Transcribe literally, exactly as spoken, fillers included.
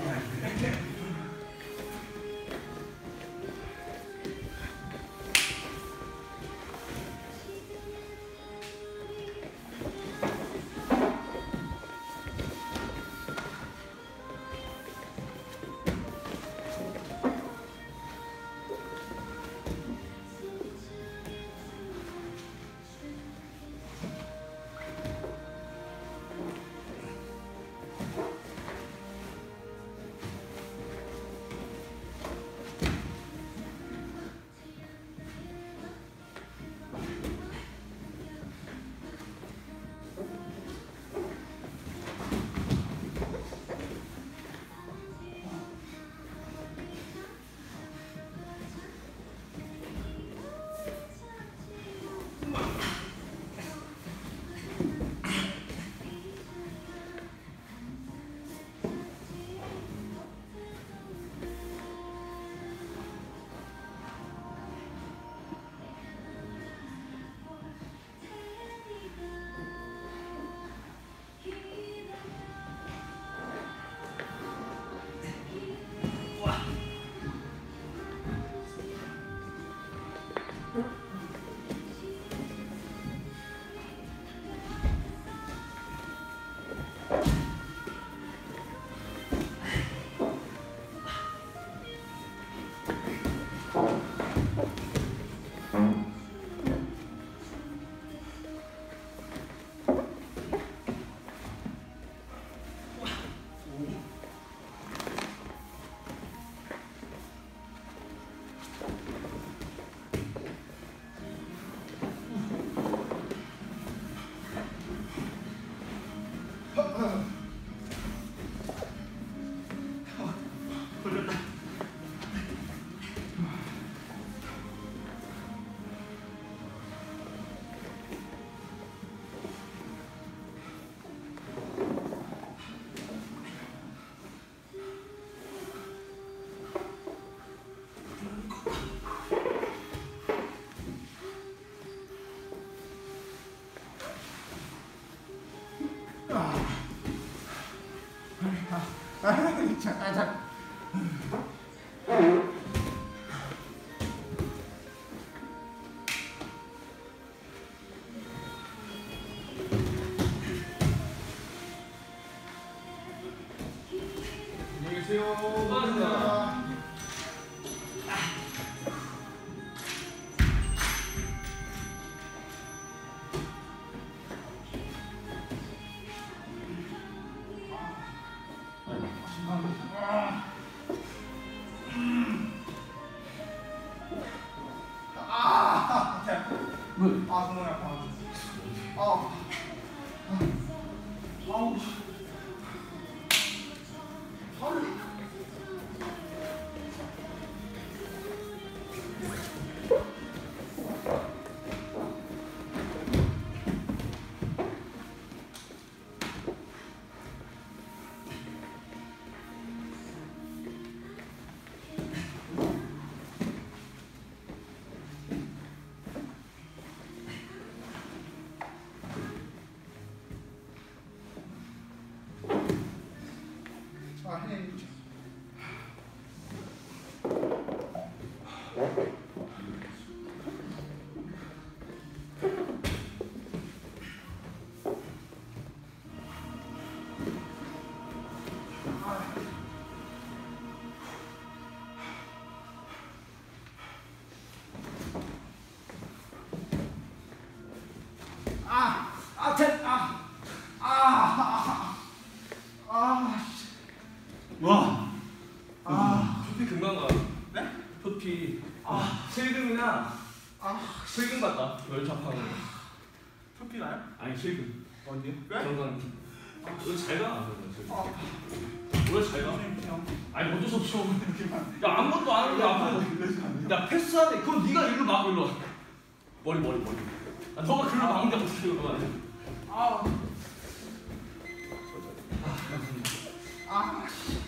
잠깐 잠깐. 안녕히 계세요. 고맙습니다. 물. 아, 너무 아파. 아, 아우. 헐. 아, 해. 아, 아, 제, 아, 아, 아, 아, 와. 아, 표피 금방 가. 네? 표피. 아, 실금이나 아, 실금 같다. 열차파는. 표피 나요? 아니 실금. 어디요? 왜? 정강. 이거 잘 가. 아, 왜 잘 가? 형. 아니 어쩔 수 없어. 야 아무것도 안 하는데 앞으로. 야 패스하네. 그럼 네가 일로 막 일로 와. 머리 머리 머리. 아, 너가 글로 막는데 어떻게 그러면 안 돼? 아, 아, 아, 씨.